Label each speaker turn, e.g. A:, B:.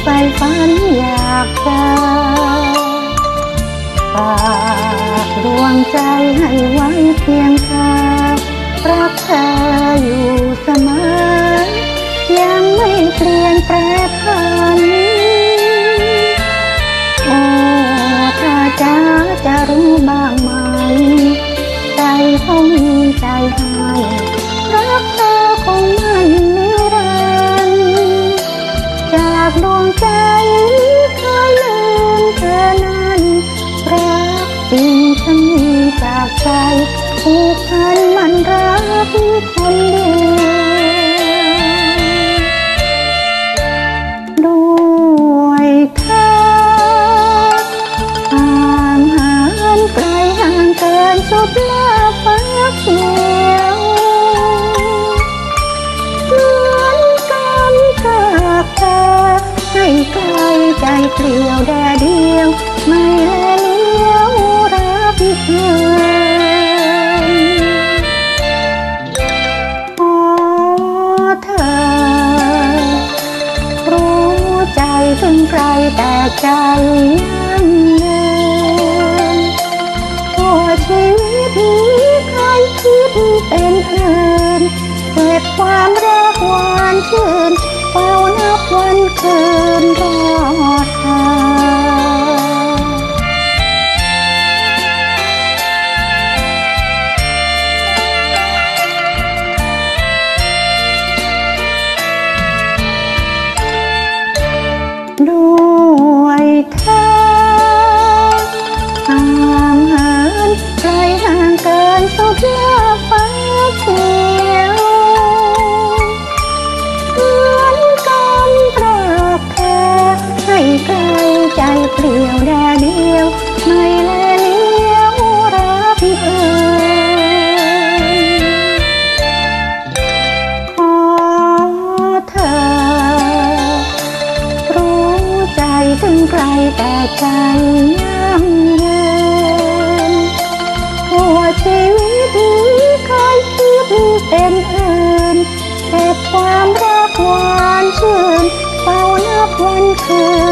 A: ฝ่ฝันอยากเจอฝากดวงใจให้ไว้เพียงเธอรักเธออยู่เสมอยังไม่เปลี่ยนแปรผันโอ้ถ้าจะรู้บ้างไหมใจคงใจให้รักเธอคงไม่นิรันดร์จากดวงใจเคยลืมเธอนั้นรักจริงฉันมีจากใจผูกพันมันรักคนเดียวด้วยเธอห่างเหินไกลห่างเกินสุดลาฟ้าเขียวเหมือนกันกับเธอให้ไกลใจเปลี่ยวแดดเดียวไม่แลเลี้ยวรักเธอถึงใครแต่ใจยังเดินทั่วชีวิตนี้ใครคิดเป็นอื่นเก็บความรักหวานชื่นเฝ้านับวันคืนรอเธอด้วยเธอห่างเหินไกลห่างเกินสุดลาฟ้าเขียวเหมือนกันตราบเธอให้ไกลใจเปลี่ยวแดดเดียวไม่แลเลี้ยวรักเอ่ยขอเธอถึงไกลแต่ใจยังเดินทั่วชีวิตนี้เคยคิดเป็นอื่นเก็บความรักหวานชื่นเฝ้านับวันคืน